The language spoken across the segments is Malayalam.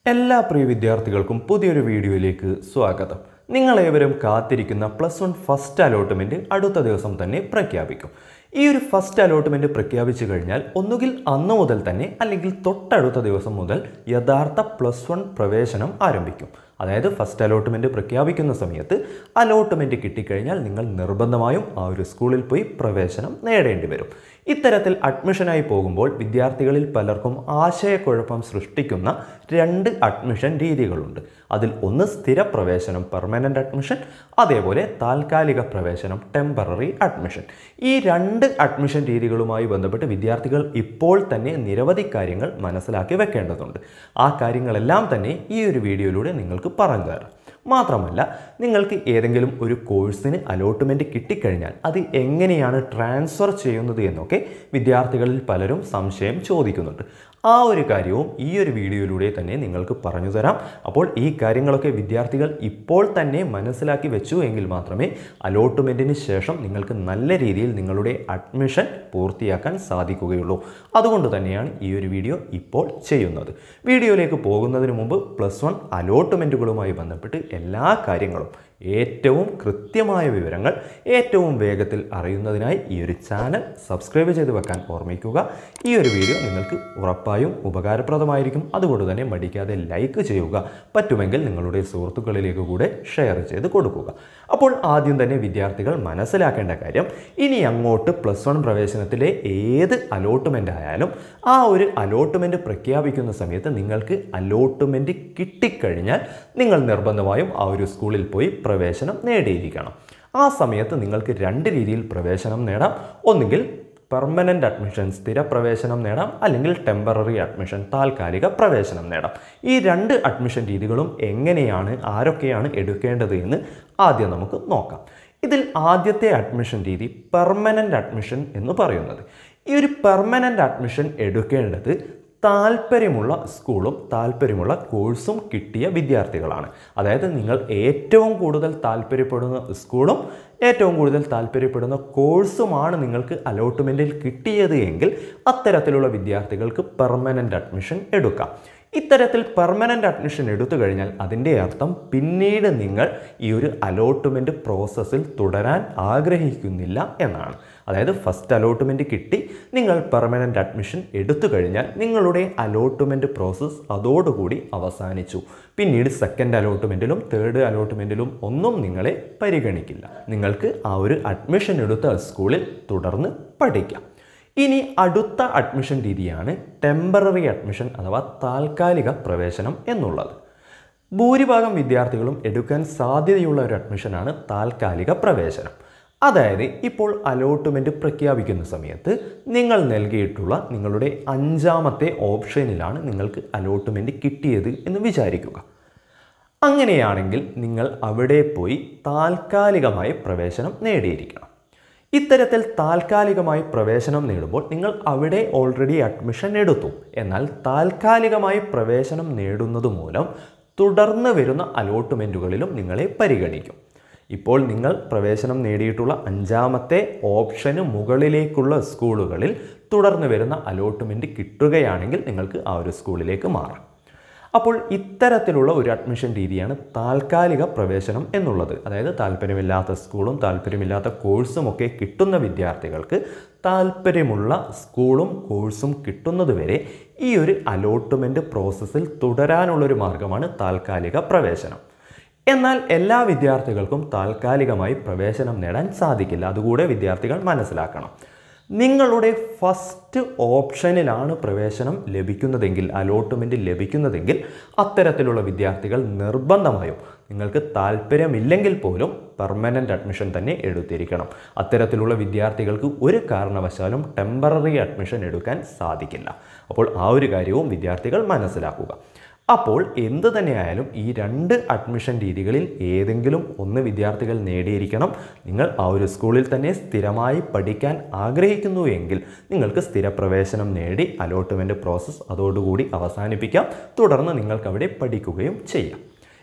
എല്ലാ പ്രിയ വിദ്യാർത്ഥികൾക്കും പുതിയൊരു വീഡിയോയിലേക്ക് സ്വാഗതം. നിങ്ങളേവരും കാത്തിരിക്കുന്ന +1 ഫസ്റ്റ് അലോട്ട്മെൻറ്റ് അടുത്ത ദിവസം തന്നെ പ്രഖ്യാപിക്കും. ഈ ഒരു ഫസ്റ്റ് അലോട്ട്മെൻറ്റ് പ്രഖ്യാപിച്ചു കഴിഞ്ഞാൽ ഒന്നുകിൽ അന്ന് മുതൽ തന്നെ അല്ലെങ്കിൽ തൊട്ടടുത്ത ദിവസം മുതൽ യഥാർത്ഥ +1 പ്രവേശനം ആരംഭിക്കും. അതായത് ഫസ്റ്റ് അലോട്ട്മെൻറ്റ് പ്രഖ്യാപിക്കുന്ന സമയത്ത് അലോട്ട്മെൻറ്റ് കിട്ടിക്കഴിഞ്ഞാൽ നിങ്ങൾ നിർബന്ധമായും ആ ഒരു സ്കൂളിൽ പോയി പ്രവേശനം നേടേണ്ടി വരും. ഇത്തരത്തിൽ അഡ്മിഷനായി പോകുമ്പോൾ വിദ്യാർത്ഥികളിൽ പലർക്കും ആശയക്കുഴപ്പം സൃഷ്ടിക്കുന്ന 2 അഡ്മിഷൻ രീതികളുണ്ട്. അതിൽ ഒന്ന് സ്ഥിര പ്രവേശനം പെർമനൻ്റ് അഡ്മിഷൻ, അതേപോലെ താൽക്കാലിക പ്രവേശനം ടെമ്പററി അഡ്മിഷൻ. ഈ 2 അഡ്മിഷൻ രീതികളുമായി ബന്ധപ്പെട്ട് വിദ്യാർത്ഥികൾ ഇപ്പോൾ തന്നെ നിരവധി കാര്യങ്ങൾ മനസ്സിലാക്കി വെക്കേണ്ടതുണ്ട്. ആ കാര്യങ്ങളെല്ലാം തന്നെ ഈ ഒരു വീഡിയോയിലൂടെ നിങ്ങൾക്ക് പറഞ്ഞു തരാം. മാത്രമല്ല, നിങ്ങൾക്ക് ഏതെങ്കിലും ഒരു കോഴ്സിന് അലോട്ട്മെൻറ്റ് കിട്ടിക്കഴിഞ്ഞാൽ അത് എങ്ങനെയാണ് ട്രാൻസ്ഫർ ചെയ്യുന്നത് എന്നൊക്കെ വിദ്യാർത്ഥികളിൽ പലരും സംശയം ചോദിക്കുന്നുണ്ട്. ആ ഒരു കാര്യവും ഈ ഒരു വീഡിയോയിലൂടെ തന്നെ നിങ്ങൾക്ക് പറഞ്ഞു തരാം. അപ്പോൾ ഈ കാര്യങ്ങളൊക്കെ വിദ്യാർത്ഥികൾ ഇപ്പോൾ തന്നെ മനസ്സിലാക്കി വെച്ചു എങ്കിൽ മാത്രമേ അലോട്ട്മെൻറ്റിന് ശേഷം നിങ്ങൾക്ക് നല്ല രീതിയിൽ നിങ്ങളുടെ അഡ്മിഷൻ പൂർത്തിയാക്കാൻ സാധിക്കുകയുള്ളൂ. അതുകൊണ്ട് തന്നെയാണ് ഈ ഒരു വീഡിയോ ഇപ്പോൾ ചെയ്യുന്നത്. വീഡിയോയിലേക്ക് പോകുന്നതിന് മുമ്പ് +1 അലോട്ട്മെൻറ്റുകളുമായി ബന്ധപ്പെട്ട് എല്ലാ കാര്യങ്ങളും ഏറ്റവും കൃത്യമായ വിവരങ്ങൾ ഏറ്റവും വേഗത്തിൽ അറിയുന്നതിനായി ഈ ഒരു ചാനൽ സബ്സ്ക്രൈബ് ചെയ്ത് വെക്കാൻ ഓർമ്മിക്കുക. ഈ ഒരു വീഡിയോ നിങ്ങൾക്ക് ഉറപ്പായും ഉപകാരപ്രദമായിരിക്കും. അതുകൊണ്ട് തന്നെ മടിക്കാതെ ലൈക്ക് ചെയ്യുക. പറ്റുമെങ്കിൽ നിങ്ങളുടെ സുഹൃത്തുക്കളിലേക്ക് കൂടെ ഷെയർ ചെയ്ത് കൊടുക്കുക. അപ്പോൾ ആദ്യം തന്നെ വിദ്യാർത്ഥികൾ മനസ്സിലാക്കേണ്ട കാര്യം, ഇനി അങ്ങോട്ട് +1 പ്രവേശനത്തിലെ ഏത് അലോട്ട്മെൻ്റ് ആയാലും ആ ഒരു അലോട്ട്മെൻറ്റ് പ്രഖ്യാപിക്കുന്ന സമയത്ത് നിങ്ങൾക്ക് അലോട്ട്മെൻറ്റ് കിട്ടിക്കഴിഞ്ഞാൽ നിങ്ങൾ നിർബന്ധമായും ആ ഒരു സ്കൂളിൽ പോയി പ്രവേശനം നേടിയിരിക്കണം. ആ സമയത്ത് നിങ്ങൾക്ക് 2 രീതിയിൽ പ്രവേശനം നേടാം. ഒന്നുകിൽ പെർമനൻ്റ് അഡ്മിഷൻ സ്ഥിര പ്രവേശനം നേടാം, അല്ലെങ്കിൽ ടെമ്പററി അഡ്മിഷൻ താൽക്കാലിക പ്രവേശനം നേടാം. ഈ 2 അഡ്മിഷൻ രീതികളും എങ്ങനെയാണ് ആരൊക്കെയാണ് എടുക്കേണ്ടത് എന്ന് ആദ്യം നമുക്ക് നോക്കാം. ഇതിൽ ആദ്യത്തെ അഡ്മിഷൻ രീതി പെർമനൻ്റ് അഡ്മിഷൻ എന്ന് പറയുന്നത്. ഈ ഒരു പെർമനൻ്റ് അഡ്മിഷൻ എടുക്കേണ്ടത് താല്പര്യമുള്ള സ്കൂളും താല്പര്യമുള്ള കോഴ്സും കിട്ടിയ വിദ്യാർത്ഥികളാണ്. അതായത് നിങ്ങൾ ഏറ്റവും കൂടുതൽ താല്പര്യപ്പെടുന്ന സ്കൂളും ഏറ്റവും കൂടുതൽ താല്പര്യപ്പെടുന്ന കോഴ്സുമാണ് നിങ്ങൾക്ക് അലോട്ട്മെൻറ്റിൽ കിട്ടിയത് എങ്കിൽ അത്തരത്തിലുള്ള വിദ്യാർത്ഥികൾക്ക് പെർമനൻ്റ് അഡ്മിഷൻ എടുക്കാം. ഇത്തരത്തിൽ പെർമനൻ്റ് അഡ്മിഷൻ എടുത്തു കഴിഞ്ഞാൽ അതിൻ്റെ അർത്ഥം പിന്നീട് നിങ്ങൾ ഈ ഒരു അലോട്ട്മെൻറ്റ് പ്രോസസ്സിൽ തുടരാൻ ആഗ്രഹിക്കുന്നില്ല എന്നാണ്. അതായത് ഫസ്റ്റ് അലോട്ട്മെൻറ്റ് കിട്ടി, നിങ്ങൾ പെർമനൻ്റ് അഡ്മിഷൻ എടുത്തു കഴിഞ്ഞാൽ നിങ്ങളുടെ അലോട്ട്മെൻറ്റ് പ്രോസസ്സ് അതോടുകൂടി അവസാനിച്ചു. പിന്നീട് സെക്കൻഡ് അലോട്ട്മെൻറ്റിലും തേർഡ് അലോട്ട്മെൻറ്റിലും ഒന്നും നിങ്ങളെ പരിഗണിക്കില്ല. നിങ്ങൾക്ക് ആ ഒരു അഡ്മിഷൻ എടുത്ത സ്കൂളിൽ തുടർന്ന് പഠിക്കാം. ഇനി അടുത്ത അഡ്മിഷൻ രീതിയാണ് ടെമ്പററി അഡ്മിഷൻ അഥവാ താൽക്കാലിക പ്രവേശനം എന്നുള്ളത്. ഭൂരിഭാഗം വിദ്യാർത്ഥികളും എടുക്കാൻ സാധ്യതയുള്ള ഒരു അഡ്മിഷനാണ് താൽക്കാലിക പ്രവേശനം. അതായത് ഇപ്പോൾ അലോട്ട്മെൻറ്റ് പ്രഖ്യാപിക്കുന്ന സമയത്ത് നിങ്ങൾ നൽകിയിട്ടുള്ള നിങ്ങളുടെ 5ാമത്തെ ഓപ്ഷനിലാണ് നിങ്ങൾക്ക് അലോട്ട്മെൻറ്റ് കിട്ടിയത് എന്ന് വിചാരിക്കുക. അങ്ങനെയാണെങ്കിൽ നിങ്ങൾ അവിടെ പോയി താൽക്കാലികമായി പ്രവേശനം നേടിയിരിക്കണം. ഇത്തരത്തിൽ താൽക്കാലികമായി പ്രവേശനം നേടുമ്പോൾ നിങ്ങൾ അവിടെ ഓൾറെഡി അഡ്മിഷൻ എടുത്തു. എന്നാൽ താൽക്കാലികമായി പ്രവേശനം നേടുന്നത് മൂലം തുടർന്ന് വരുന്ന അലോട്ട്മെൻറ്റുകളിലും നിങ്ങളെ പരിഗണിക്കും. ഇപ്പോൾ നിങ്ങൾ പ്രവേശനം നേടിയിട്ടുള്ള 5ാമത്തെ ഓപ്ഷന് മുകളിലേക്കുള്ള സ്കൂളുകളിൽ തുടർന്ന് വരുന്ന അലോട്ട്മെൻറ്റ് കിട്ടുകയാണെങ്കിൽ നിങ്ങൾക്ക് ആ ഒരു സ്കൂളിലേക്ക് മാറാം. അപ്പോൾ ഇത്തരത്തിലുള്ള ഒരു അഡ്മിഷൻ രീതിയാണ് താൽക്കാലിക പ്രവേശനം എന്നുള്ളത്. അതായത് താല്പര്യമില്ലാത്ത സ്കൂളും താല്പര്യമില്ലാത്ത കോഴ്സും ഒക്കെ കിട്ടുന്ന വിദ്യാർത്ഥികൾക്ക് താല്പര്യമുള്ള സ്കൂളും കോഴ്സും കിട്ടുന്നതുവരെ ഈ ഒരു അലോട്ട്മെൻറ്റ് പ്രോസസ്സിൽ തുടരാനുള്ളൊരു മാർഗമാണ് താൽക്കാലിക പ്രവേശനം. എന്നാൽ എല്ലാ വിദ്യാർത്ഥികൾക്കും താൽക്കാലികമായി പ്രവേശനം നേടാൻ സാധിക്കില്ല. അതുകൂടെ വിദ്യാർത്ഥികൾ മനസ്സിലാക്കണം. നിങ്ങളുടെ ഫസ്റ്റ് ഓപ്ഷനിലാണ് പ്രവേശനം ലഭിക്കുന്നതെങ്കിൽ, അലോട്ട്മെൻറ്റ് ലഭിക്കുന്നതെങ്കിൽ അത്തരത്തിലുള്ള വിദ്യാർത്ഥികൾ നിർബന്ധമായും നിങ്ങൾക്ക് താല്പര്യമില്ലെങ്കിൽ പോലും പെർമനൻ്റ് അഡ്മിഷൻ തന്നെ എടുത്തിരിക്കണം. അത്തരത്തിലുള്ള വിദ്യാർത്ഥികൾക്ക് ഒരു കാരണവശാലും ടെമ്പററി അഡ്മിഷൻ എടുക്കാൻ സാധിക്കില്ല. അപ്പോൾ ആ ഒരു കാര്യവും വിദ്യാർത്ഥികൾ മനസ്സിലാക്കുക. അപ്പോൾ എന്ത് തന്നെയായാലും ഈ 2 അഡ്മിഷൻ രീതികളിൽ ഏതെങ്കിലും ഒന്ന് വിദ്യാർത്ഥികൾ നേടിയിരിക്കണം. നിങ്ങൾ ആ ഒരു സ്കൂളിൽ തന്നെ സ്ഥിരമായി പഠിക്കാൻ ആഗ്രഹിക്കുന്നു എങ്കിൽ നിങ്ങൾക്ക് സ്ഥിരപ്രവേശനം നേടി അലോട്ട്മെൻറ്റ് പ്രോസസ്സ് അതോടുകൂടി അവസാനിപ്പിക്കാം. തുടർന്ന് നിങ്ങൾക്ക് അവിടെ പഠിക്കുകയും ചെയ്യാം.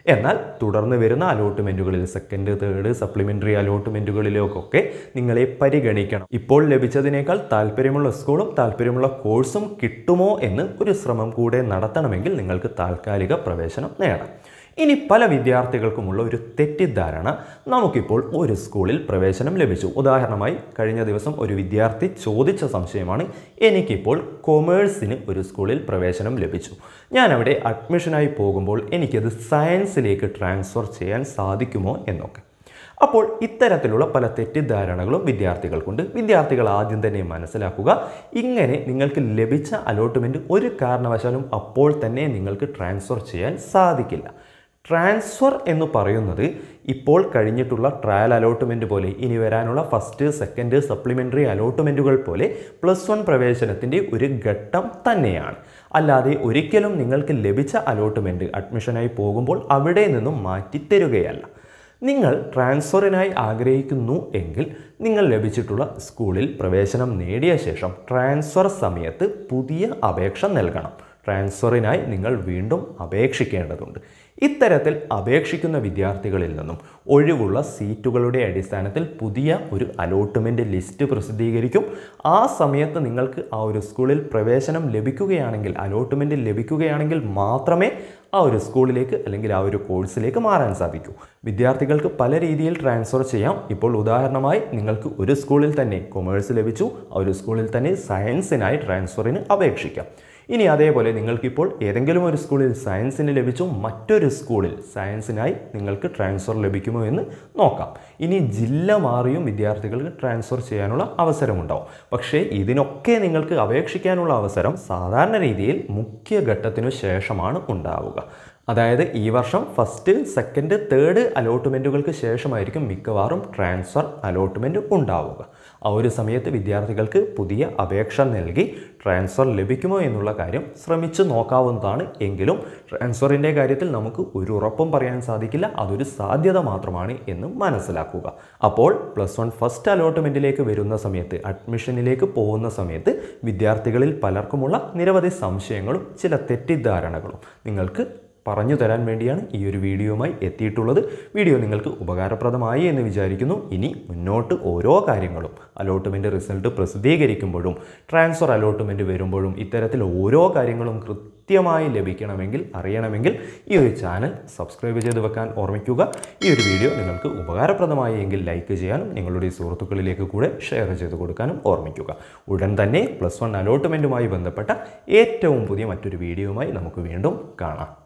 എന്നാൽ തുടർന്ന് വരുന്ന അലോട്ട്മെൻറ്റുകളിൽ സെക്കൻഡ്, തേർഡ്, സപ്ലിമെൻ്ററി അലോട്ട്മെൻറ്റുകളിലൊക്കെ നിങ്ങളെ പരിഗണിക്കണം. ഇപ്പോൾ ലഭിച്ചതിനേക്കാൾ താല്പര്യമുള്ള സ്കൂളും താല്പര്യമുള്ള കോഴ്സും കിട്ടുമോ എന്ന് ഒരു ശ്രമം കൂടെ നടത്തണമെങ്കിൽ നിങ്ങൾക്ക് താൽക്കാലിക പ്രവേശനം നേടാം. ഇനി പല വിദ്യാർത്ഥികൾക്കുമുള്ള ഒരു തെറ്റിദ്ധാരണ, നമുക്കിപ്പോൾ ഒരു സ്കൂളിൽ പ്രവേശനം ലഭിച്ചു. ഉദാഹരണമായി കഴിഞ്ഞ ദിവസം ഒരു വിദ്യാർത്ഥി ചോദിച്ച സംശയമാണ്, എനിക്കിപ്പോൾ കൊമേഴ്സിന് ഒരു സ്കൂളിൽ പ്രവേശനം ലഭിച്ചു, ഞാൻ അവിടെ അഡ്മിഷനായി പോകുമ്പോൾ എനിക്കത് സയൻസിലേക്ക് ട്രാൻസ്ഫർ ചെയ്യാൻ സാധിക്കുമോ എന്നൊക്കെ. അപ്പോൾ ഇത്തരത്തിലുള്ള പല തെറ്റിദ്ധാരണകളും വിദ്യാർത്ഥികൾക്കുണ്ട്. വിദ്യാർത്ഥികൾ ആദ്യം തന്നെ മനസ്സിലാക്കുക, ഇങ്ങനെ നിങ്ങൾക്ക് ലഭിച്ച അലോട്ട്മെൻറ്റ് ഒരു കാരണവശാലും അപ്പോൾ തന്നെ നിങ്ങൾക്ക് ട്രാൻസ്ഫർ ചെയ്യാൻ സാധിക്കില്ല. ട്രാൻസ്ഫർ എന്ന് പറയുന്നത് ഇപ്പോൾ കഴിഞ്ഞിട്ടുള്ള ട്രയൽ അലോട്ട്മെൻറ്റ് പോലെ, ഇനി വരാനുള്ള ഫസ്റ്റ്, സെക്കൻഡ്, സപ്ലിമെൻ്ററി അലോട്ട്മെൻറ്റുകൾ പോലെ +1 പ്രവേശനത്തിൻ്റെ ഒരു ഘട്ടം തന്നെയാണ്. അല്ലാതെ ഒരിക്കലും നിങ്ങൾക്ക് ലഭിച്ച അലോട്ട്മെൻറ്റ് അഡ്മിഷനായി പോകുമ്പോൾ അവിടെ നിന്നും മാറ്റിത്തരുകയല്ല. നിങ്ങൾ ട്രാൻസ്ഫറിനായി ആഗ്രഹിക്കുന്നു എങ്കിൽ നിങ്ങൾ ലഭിച്ചിട്ടുള്ള സ്കൂളിൽ പ്രവേശനം നേടിയ ശേഷം ട്രാൻസ്ഫർ സമയത്ത് പുതിയ അപേക്ഷ നൽകണം. ട്രാൻസ്ഫറിനായി നിങ്ങൾ വീണ്ടും അപേക്ഷിക്കേണ്ടതുണ്ട്. ഇത്തരത്തിൽ അപേക്ഷിക്കുന്ന വിദ്യാർത്ഥികളിൽ നിന്നും ഒഴിവുള്ള സീറ്റുകളുടെ അടിസ്ഥാനത്തിൽ പുതിയ ഒരു അലോട്ട്മെൻറ്റ് ലിസ്റ്റ് പ്രസിദ്ധീകരിക്കും. ആ സമയത്ത് നിങ്ങൾക്ക് ആ ഒരു സ്കൂളിൽ പ്രവേശനം ലഭിക്കുകയാണെങ്കിൽ, അലോട്ട്മെൻറ്റ് ലഭിക്കുകയാണെങ്കിൽ മാത്രമേ ആ ഒരു സ്കൂളിലേക്ക് അല്ലെങ്കിൽ ആ ഒരു കോഴ്സിലേക്ക് മാറാൻ സാധിക്കൂ. വിദ്യാർത്ഥികൾക്ക് പല രീതിയിൽ ട്രാൻസ്ഫർ ചെയ്യാം. ഇപ്പോൾ ഉദാഹരണമായി നിങ്ങൾക്ക് ഒരു സ്കൂളിൽ തന്നെ കൊമേഴ്സ് ലഭിച്ചു, ആ ഒരു സ്കൂളിൽ തന്നെ സയൻസിനായി ട്രാൻസ്ഫറിന് അപേക്ഷിക്കാം. ഇനി അതേപോലെ നിങ്ങൾക്കിപ്പോൾ ഏതെങ്കിലും ഒരു സ്കൂളിൽ സയൻസിന് ലഭിച്ചു, മറ്റൊരു സ്കൂളിൽ സയൻസിനായി നിങ്ങൾക്ക് ട്രാൻസ്ഫർ ലഭിക്കുമോ എന്ന് നോക്കാം. ഇനി ജില്ല മാറിയും വിദ്യാർത്ഥികൾക്ക് ട്രാൻസ്ഫർ ചെയ്യാനുള്ള അവസരമുണ്ടാവും. പക്ഷേ ഇതിനൊക്കെ നിങ്ങൾക്ക് അപേക്ഷിക്കാനുള്ള അവസരം സാധാരണ രീതിയിൽ മുഖ്യഘട്ടത്തിനു ശേഷമാണ് ഉണ്ടാവുക. അതായത് ഈ വർഷം ഫസ്റ്റ്, സെക്കൻഡ്, തേർഡ് അലോട്ട്മെൻറ്റുകൾക്ക് ശേഷമായിരിക്കും മിക്കവാറും ട്രാൻസ്ഫർ അലോട്ട്മെൻറ്റ് ഉണ്ടാവുക. ആ ഒരു സമയത്ത് വിദ്യാർത്ഥികൾക്ക് പുതിയ അപേക്ഷ നൽകി ട്രാൻസ്ഫർ ലഭിക്കുമോ എന്നുള്ള കാര്യം ശ്രമിച്ചു നോക്കാവുന്നതാണ്. എങ്കിലും ട്രാൻസ്ഫറിൻ്റെ കാര്യത്തിൽ നമുക്ക് ഒരു ഉറപ്പും പറയാൻ സാധിക്കില്ല, അതൊരു സാധ്യത മാത്രമാണ് എന്ന് മനസ്സിലാക്കുക. അപ്പോൾ +1 ഫസ്റ്റ് അലോട്ട്മെൻറ്റിലേക്ക് വരുന്ന സമയത്ത്, അഡ്മിഷനിലേക്ക് പോകുന്ന സമയത്ത് വിദ്യാർത്ഥികളിൽ പലർക്കുമുള്ള നിരവധി സംശയങ്ങളും ചില തെറ്റിദ്ധാരണകളും നിങ്ങൾക്ക് പറഞ്ഞു തരാൻ വേണ്ടിയാണ് ഈ ഒരു വീഡിയോയുമായി എത്തിയിട്ടുള്ളത്. വീഡിയോ നിങ്ങൾക്ക് ഉപകാരപ്രദമായി എന്ന് വിചാരിക്കുന്നു. ഇനി മുന്നോട്ട് ഓരോ കാര്യങ്ങളും, അലോട്ട്മെൻറ്റ് റിസൾട്ട് പ്രസിദ്ധീകരിക്കുമ്പോഴും ട്രാൻസ്ഫർ അലോട്ട്മെൻറ്റ് വരുമ്പോഴും ഇത്തരത്തിൽ ഓരോ കാര്യങ്ങളും കൃത്യമായി ലഭിക്കണമെങ്കിൽ, അറിയണമെങ്കിൽ ഈ ഒരു ചാനൽ സബ്സ്ക്രൈബ് ചെയ്ത് വെക്കാൻ ഓർമ്മിക്കുക. ഈ ഒരു വീഡിയോ നിങ്ങൾക്ക് ഉപകാരപ്രദമായി എങ്കിൽ ലൈക്ക് ചെയ്യാനും നിങ്ങളുടെ സുഹൃത്തുക്കളിലേക്ക് കൂടെ ഷെയർ ചെയ്ത് കൊടുക്കാനും ഓർമ്മിക്കുക. ഉടൻ തന്നെ +1 അലോട്ട്മെൻറ്റുമായി ബന്ധപ്പെട്ട ഏറ്റവും പുതിയ മറ്റൊരു വീഡിയോയുമായി നമുക്ക് വീണ്ടും കാണാം.